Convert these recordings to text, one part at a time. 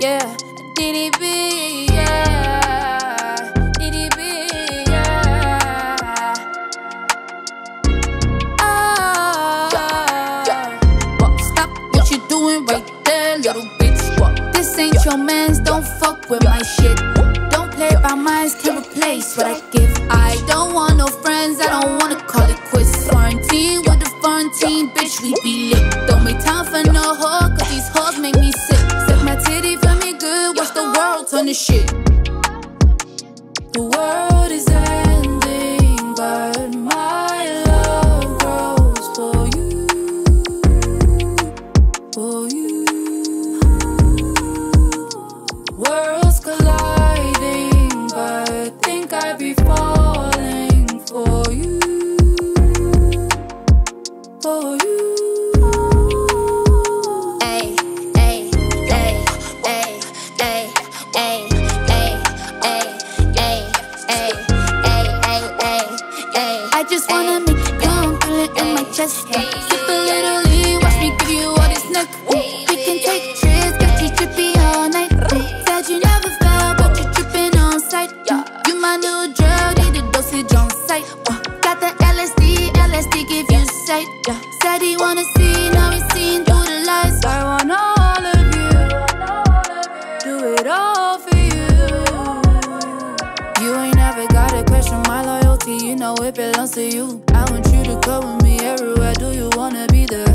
yeah. DDB, yeah. DDB, yeah. Well, stop what you doing right there, little bitch. This ain't your mans, don't fuck with my shit. Don't play by minds, can't replace what I give. I don't want no friends, I don't wanna call it quits. Quarantine with the foreign team, bitch, we be lit. Don't make time for no hoe, cause these hoes make me sick. Suck my titty for me good, watch the world turn to shit. The world is ending, but my love grows for you, for you. Worlds colliding, but think I'd be falling for you, for you. Ay, ay, ay, ay, ay, ay, ay, ay, ay, ay, ay, ay, ay. I just wanna make you come, feel it in my chest. Sip a little lean, watch me give you all this neck. We can take trips, got you drippy all night. Said you never fell, but you dripping on sight. You my new drug, need a dosage on sight. Got the LSD give you sight. Said he wanna see, now he's seeing through the lights. I want all of you, do it all for you. You ain't never gotta question my loyalty, you know it belongs to you. I want you to go with me everywhere, do you wanna be there?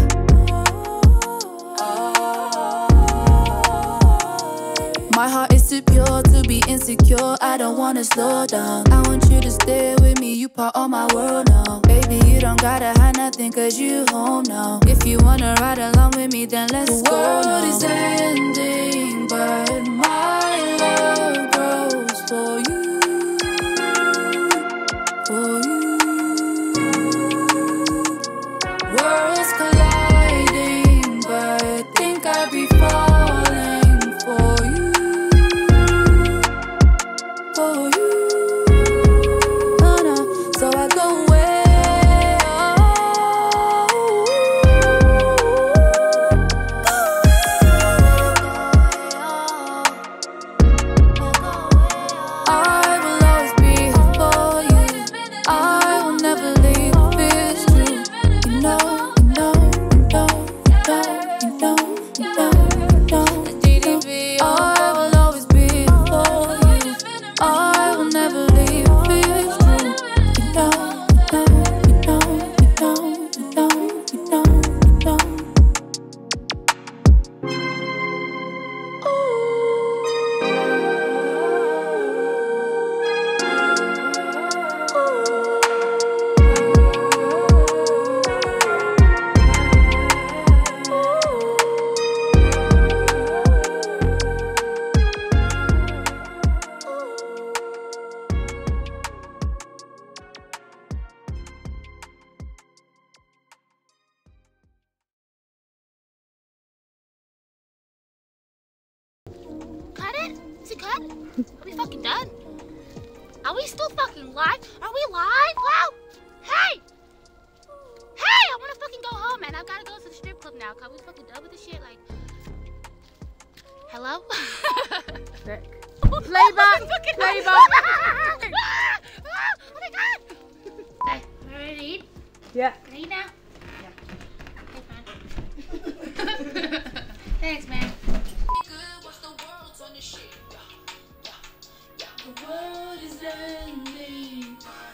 My heart is too pure to be insecure, I don't wanna slow down. I want you to stay with me, you part of my world now. Baby, you don't gotta hide nothing, cause you home now. If you wanna ride along with me, then let's go now. The world is ending, but my love grows for you, for you. Worlds colliding, but think I'd be falling for you, for you. No, no. So I go away. I will always be here for you. I will never leave if it's true. You know, you know, you know, you know, you know, you know, you know. I will always be here for you. I will never leave if it's true. You know, you know, you know, you know, you know, you know, you know. Cut it? Is it cut? Are we fucking done? Are we still fucking live? Are we live? Wow! Hey! Hey! I wanna fucking go home, man. I've gotta go to the strip club now. Cause we fucking done with this shit. Like, hello? Sick. Playback! Playback! Oh my god! Hey, you ready to eat? Yeah. Can I eat now? Yeah. Thanks, man. The world is ending.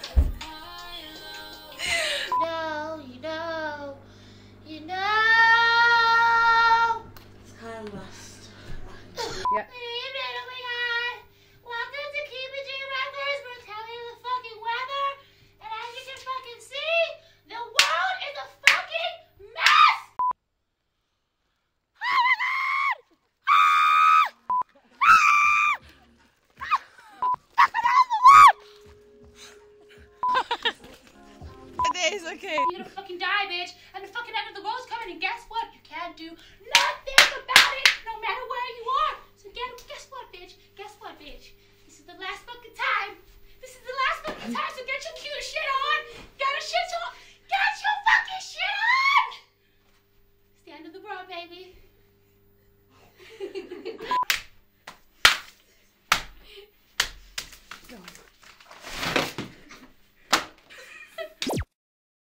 You know. It's kind of lost. Good Yeah. evening, oh my god. Welcome to Keep It G Records. We're telling you the fucking weather. And as you can fucking see, the world is a fucking mess. Oh my god! It is okay. You're gonna fucking die, bitch. And the fucking end of the world's coming. And guess what? You can't do